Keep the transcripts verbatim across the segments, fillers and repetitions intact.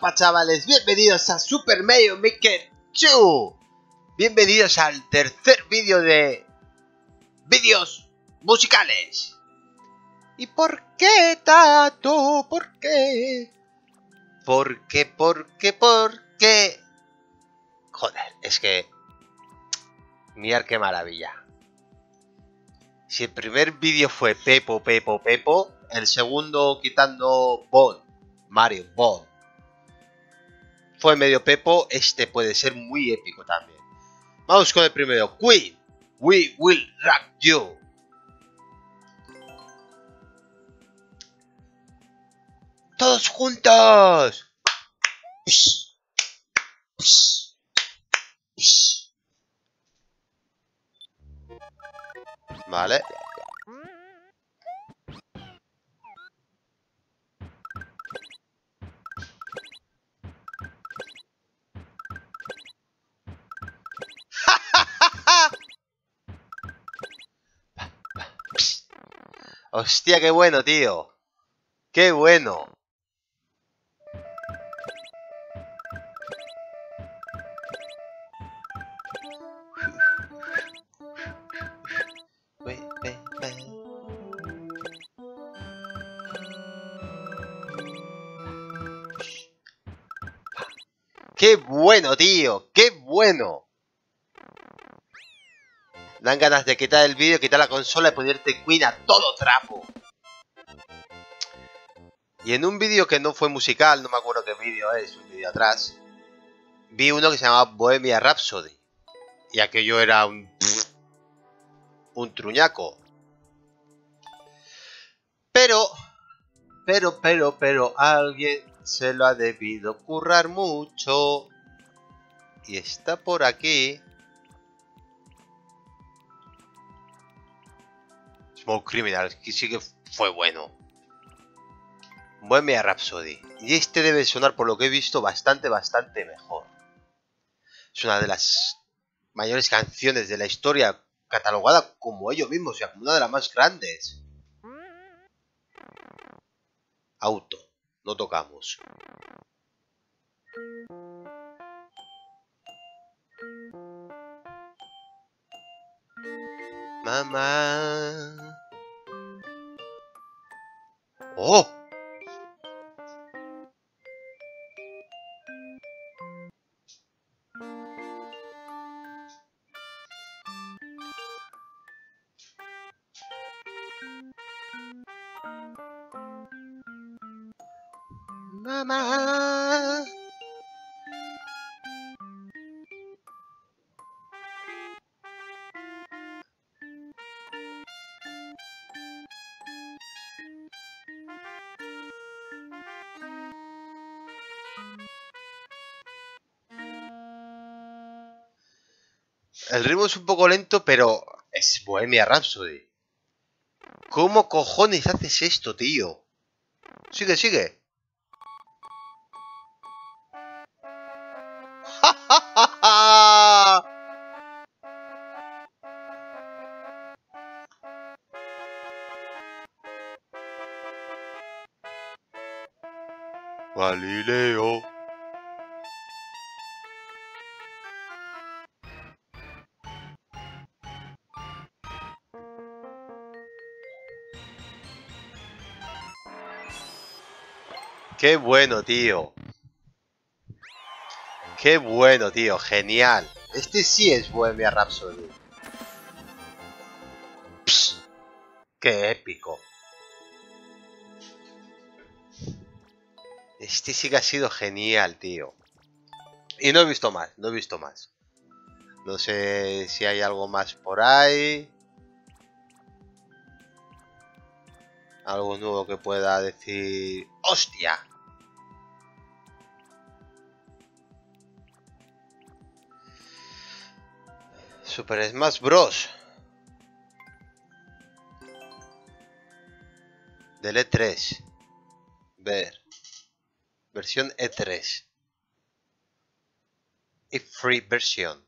Opa chavales, bienvenidos a Super Mario Maker dos. Bienvenidos al tercer vídeo de vídeos musicales. ¿Y por qué, Tato? ¿Por qué? ¿Por qué? ¿Por qué? ¿Por qué? Joder, es que... Mirad qué maravilla. Si el primer vídeo fue Pepo, Pepo, Pepo, el segundo quitando Bond, Mario, Bond, fue medio Pepo, este puede ser muy épico también. Vamos con el primero. Queen, We Will Rock You. ¡Todos juntos! Psh, psh, psh. Vale. Hostia, qué bueno, tío. Qué bueno. ¡Qué bueno, tío! ¡Qué bueno! Dan ganas de quitar el vídeo, quitar la consola y ponerte Queen a todo trapo. Y en un vídeo que no fue musical, no me acuerdo qué vídeo es, un vídeo atrás, vi uno que se llamaba Bohemia Rhapsody. Y aquello era un... un truñaco. Pero... Pero, pero, pero, alguien se lo ha debido currar mucho. Y está por aquí. Smoke Criminal, que sí que fue bueno. Bohemia Rhapsody. Y este debe sonar, por lo que he visto, bastante, bastante mejor. Es una de las mayores canciones de la historia, catalogada como ellos mismos, o sea, como una de las más grandes. Auto, no tocamos. Mamá. ¡Oh! Mamá. El ritmo es un poco lento, pero es Bohemia Rhapsody. ¿Cómo cojones haces esto, tío? Sigue, sigue. ¡Ja, ja, ja, ja! Galileo. Qué bueno, tío. Qué bueno, tío. Genial. Este sí es Bohemia Rhapsody. Psst, qué épico. Este sí que ha sido genial, tío. Y no he visto más, no he visto más. No sé si hay algo más por ahí. Algo nuevo que pueda decir... ¡Hostia! Super Smash Bros. Del E tres. Ver. Versión E tres. Y free versión.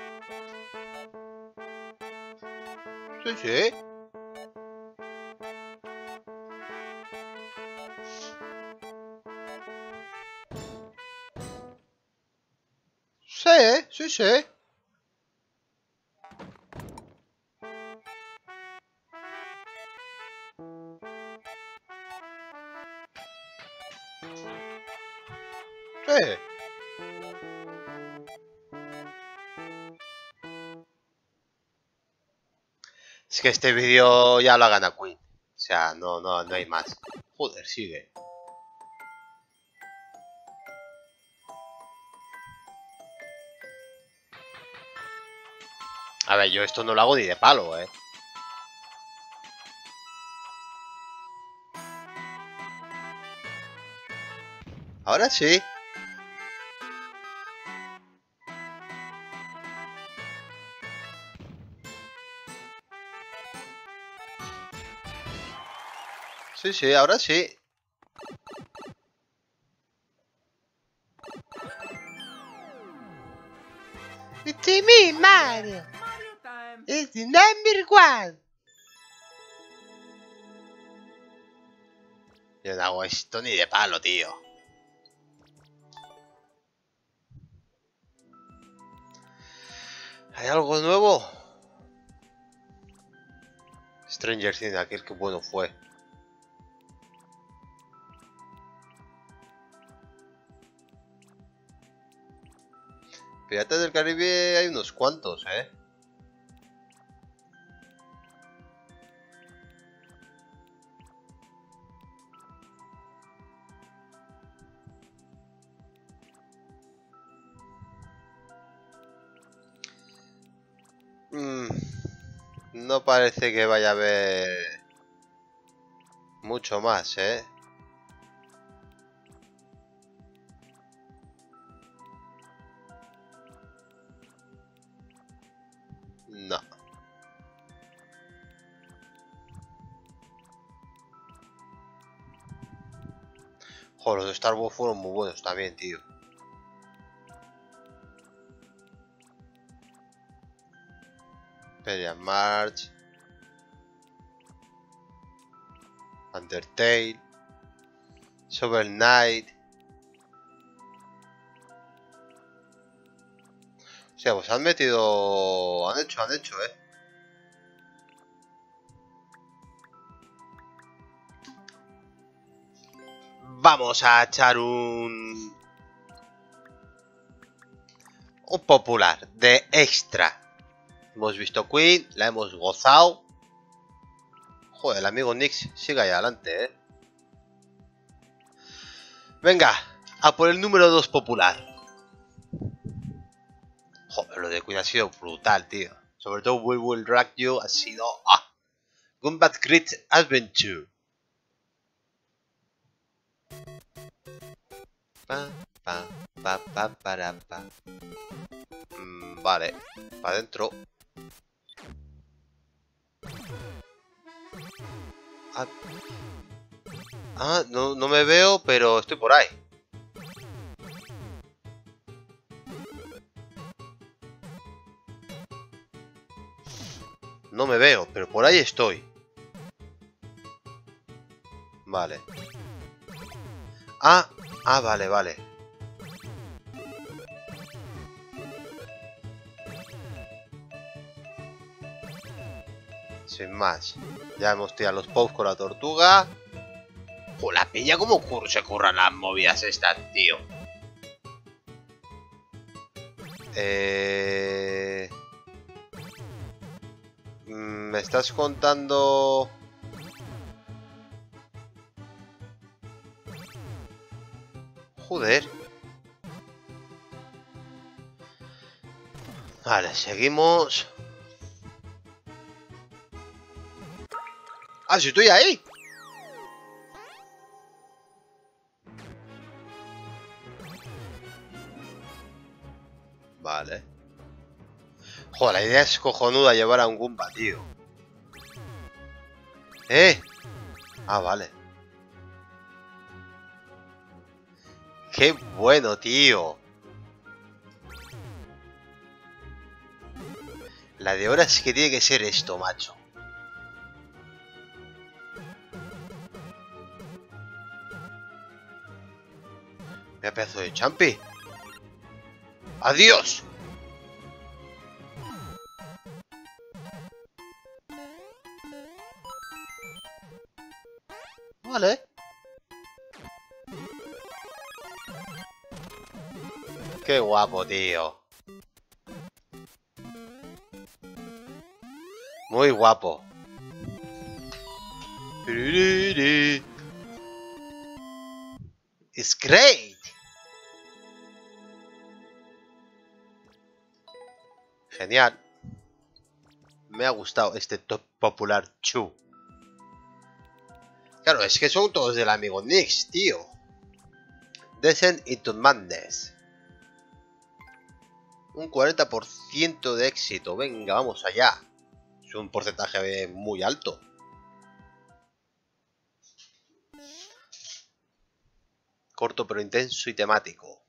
Sí, sí. Sí, sí, sí. Sí. Es que este vídeo ya lo ha ganado Queen. O sea, no, no, no hay más. Joder, sigue. A ver, yo esto no lo hago ni de palo, eh. Ahora sí. Sí, sí, ahora sí. It's me, Mario. It's the number one. Yo no hago esto ni de palo, tío. ¿Hay algo nuevo? Stranger Things, aquel que bueno fue. Piratas del Caribe hay unos cuantos, eh. Mm, no parece que vaya a haber mucho más, eh. No. Joder, los de Star Wars fueron muy buenos también, tío. Imperial March. Undertale. Shovel Knight. O sea, pues han metido... Han hecho, han hecho, eh. Vamos a echar un... Un popular de extra. Hemos visto Queen, la hemos gozado. Joder, el amigo Nix sigue ahí adelante, eh. Venga, a por el número dos popular. Joder, lo de Queen ha sido brutal, tío. Sobre todo We Will Drag You ha sido... ¡Ah! Combat Great Adventure. Pa, pa, pa, pa, para, pa. Mm, vale, para adentro. Ah, ah no, no me veo, pero estoy por ahí. No me veo, pero por ahí estoy. Vale. Ah, ah, vale, vale. Sin más. Ya hemos tirado los pops con la tortuga. Joder, la peña como cur se curran las movidas estas, tío. Eh... Me estás contando... Joder. Vale, seguimos. Ah, si estoy ahí. Vale. Joder, la idea es cojonuda llevar a un Goomba, tío. ¿Eh? Ah, vale. ¡Qué bueno, tío! La de ahora es que tiene que ser esto, macho. Mira pedazo de champi. ¡Adiós! Vale. Qué guapo, tío. Muy guapo. It's great. Genial. Me ha gustado este top popular Chu. Claro, es que son todos del amigo Nix, tío. Descent into Madness. Un cuarenta por ciento de éxito. Venga, vamos allá. Es un porcentaje muy alto. Corto pero intenso y temático.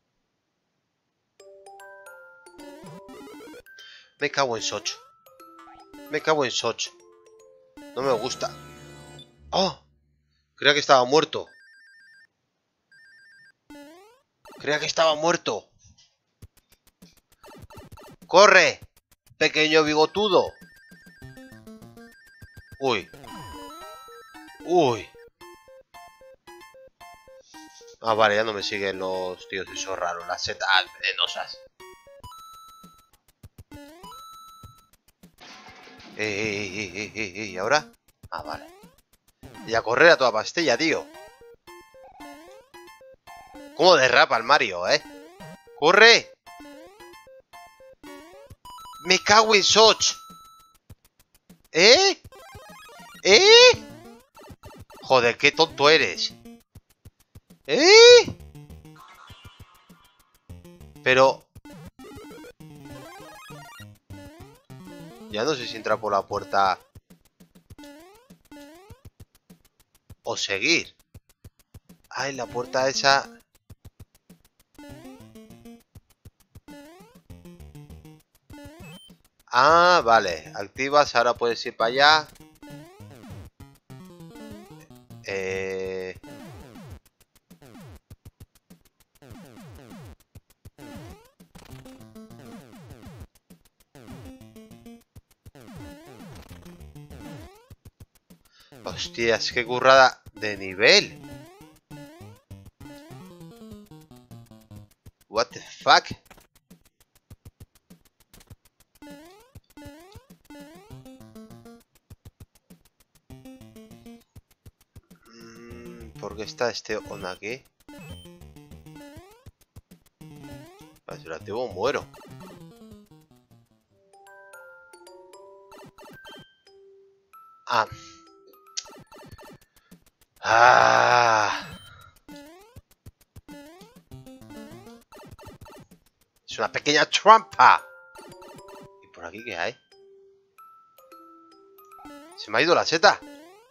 Me cago en Soch. Me cago en Soch. No me gusta. ¡Oh! Creía que estaba muerto. Creía que estaba muerto. ¡Corre! Pequeño bigotudo. Uy. Uy. Ah, vale, ya no me siguen los tíos esos raros, las setas venenosas. Eh, eh, eh, eh, eh, ¿y ahora? Ah, vale. Y a correr a toda pastilla, tío. ¿Cómo derrapa el Mario, eh? ¡Corre! ¡Me cago en Soch! ¿Eh? ¿Eh? Joder, qué tonto eres. ¿Eh? Pero... ya no sé si entrar por la puerta... o seguir. Ay, la puerta esa... Ah, vale. Activas, ahora puedes ir para allá. Eh... Hostias, qué currada de nivel. What the fuck? Mm, ¿por qué está este on aquí? Si lo activo muero. Ah. Ah. Es una pequeña trampa. ¿Y por aquí qué hay? Se me ha ido la seta.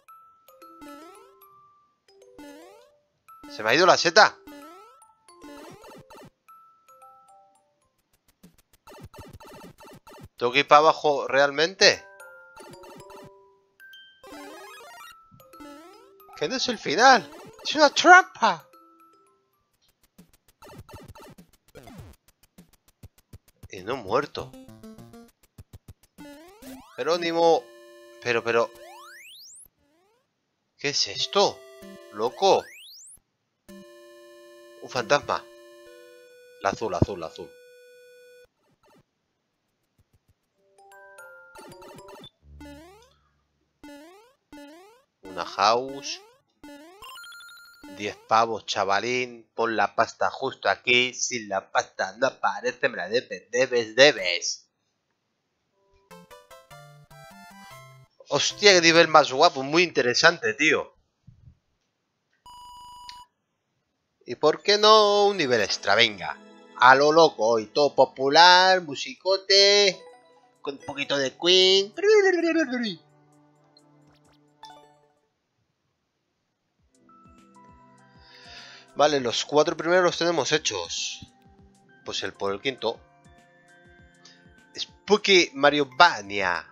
Se me ha ido la seta. ¿Tengo que ir para abajo realmente? Que no es el final. Es una trampa. Y no he muerto. Jerónimo. Pero, pero... ¿qué es esto? Loco. Un fantasma. La azul, la azul, la azul. Una house. diez pavos, chavalín. Pon la pasta justo aquí. Si la pasta no aparece, me la debes, debes, debes. Hostia, qué nivel más guapo. Muy interesante, tío. ¿Y por qué no un nivel extra? Venga. A lo loco. Y todo popular. Musicote. Con un poquito de Queen. Vale, los cuatro primeros los tenemos hechos. Pues el por el quinto. Spooky Mariobania.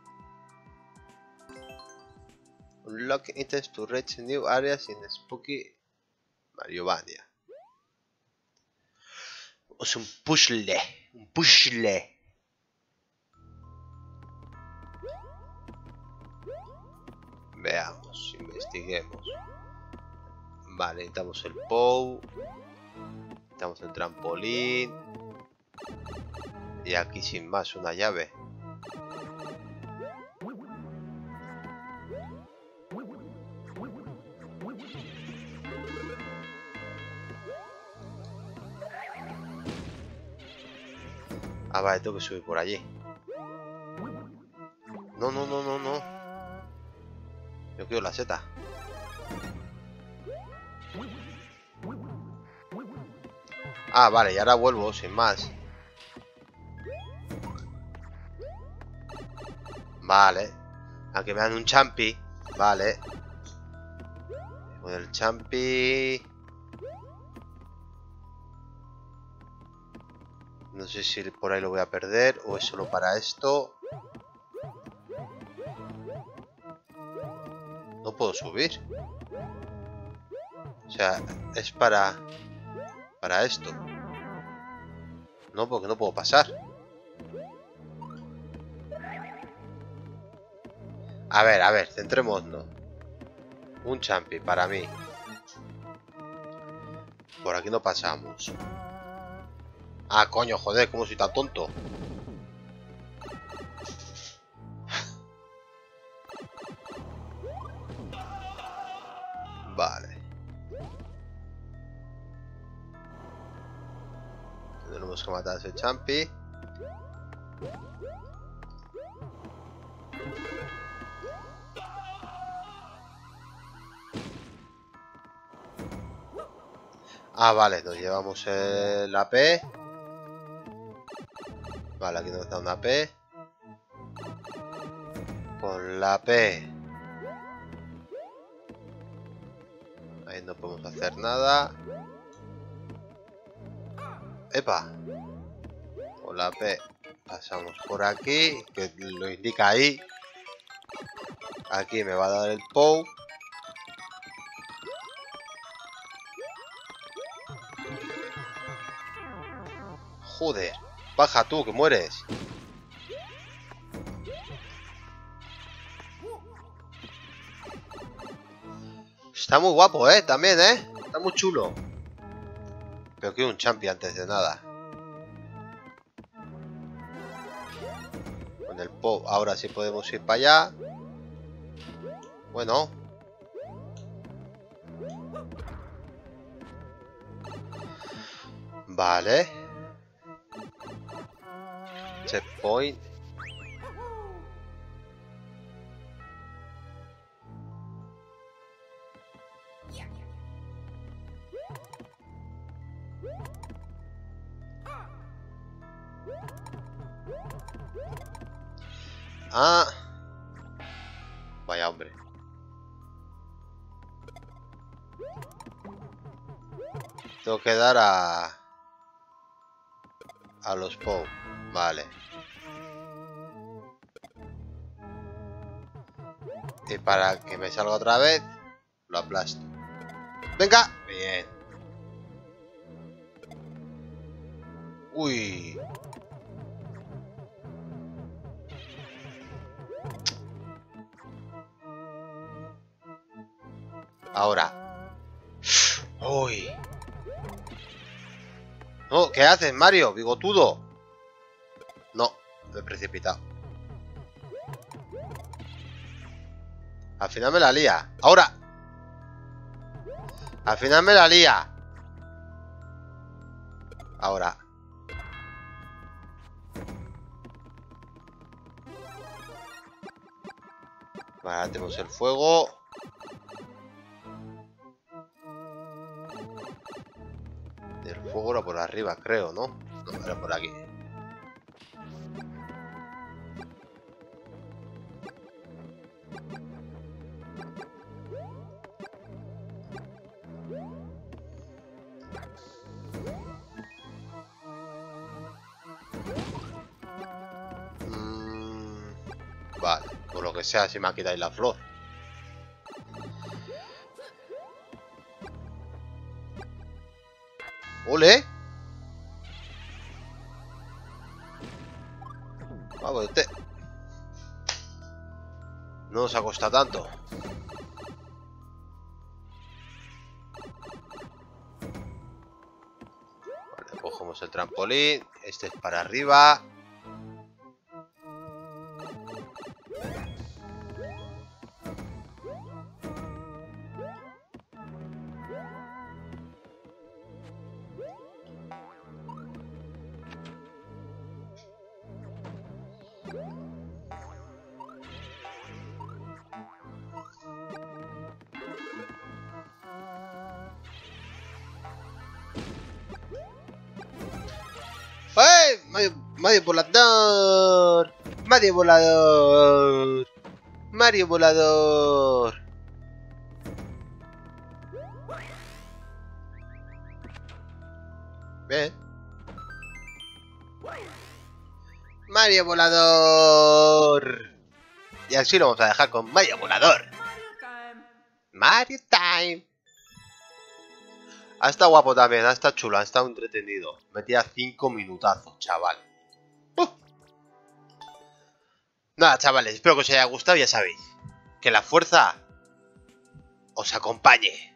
Unlock items to reach new areas in Spooky Mariobania. Es un puzzle. Un puzzle. Veamos, investiguemos. Vale, necesitamos el P O W. Necesitamos el trampolín. Y aquí sin más, una llave. Ah, vale, tengo que subir por allí. No, no, no, no, no. Yo quiero la seta. Ah, vale, y ahora vuelvo, sin más. Vale. Aquí me dan un champi. Vale. Con el champi... No sé si por ahí lo voy a perder o es solo para esto. No puedo subir. O sea, es para... Para esto. No, porque no puedo pasar. A ver, a ver, centrémonos. Un champi para mí. Por aquí no pasamos. Ah, coño, joder, ¿cómo soy tan tonto? Vale. Tenemos que matar a ese champi. Ah, vale, nos llevamos el A P. Vale, aquí nos da una P. Con la P. Ahí no podemos hacer nada. ¡Epa! Con la P pasamos por aquí, que lo indica ahí. Aquí me va a dar el P O W. Joder, baja tú, que mueres. Está muy guapo, eh, también, eh. Está muy chulo. Pero quiero un champi antes de nada. Con el pop, ahora sí podemos ir para allá. Bueno. Vale. Checkpoint. Ah. Vaya hombre. Tengo que dar a... A los P O W. Vale. Y para que me salga otra vez, lo aplasto. ¡Venga! Bien. Uy. Ahora. Uy. No, ¿qué haces, Mario? Bigotudo. No, me he precipitado. Al final me la lía. Ahora. Al final me la lía. Ahora. Vale, ahora tenemos el fuego. El fuego era por arriba, creo, ¿no? No, era por aquí. Mm, vale, por lo que sea, si me quitáis la flor. ¡Ole! Vamos, usted. No nos ha costado tanto. Vale, cogemos el trampolín. Este es para arriba. ¡Eh! Mario, Mario volador. Mario volador. Mario volador. Bien. Mario volador. Y así lo vamos a dejar con Mario volador. Mario Time. Ha estado guapo también, ha estado chulo, ha estado entretenido. Metía cinco minutazos, chaval. Uh. Nada, chavales, espero que os haya gustado. Ya sabéis, que la fuerza os acompañe.